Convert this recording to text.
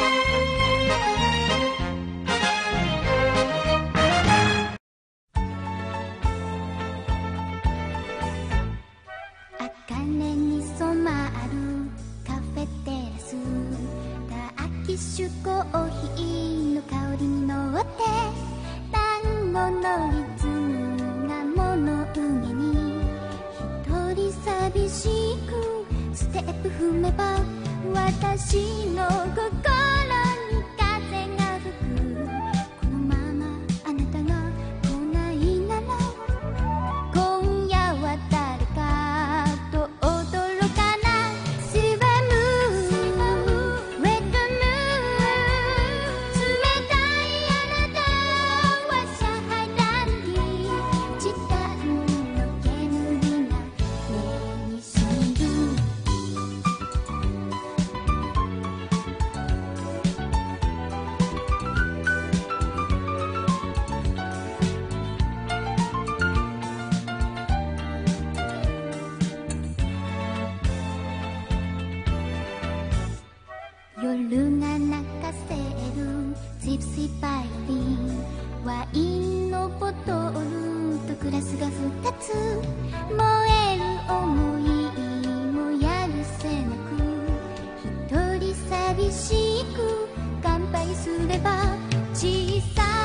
茜に染まるカフェテラス、タキッシュコーヒーの香りに乗って、単語のリズムが物憂げに、一人寂しくステップ踏めば、私の心に風が吹く。このままあなたが来ないなら、今夜は誰かと踊ろうかな。シルバームーン、レッドムーン、冷たいあなたはシャハランディ、チタンの煙が目にしみる。夜が泣かせるジプシーバイオリン、ワインのボトルとグラスが2つ、燃える想いもやるせなく、一人寂しく乾杯すれば、小さ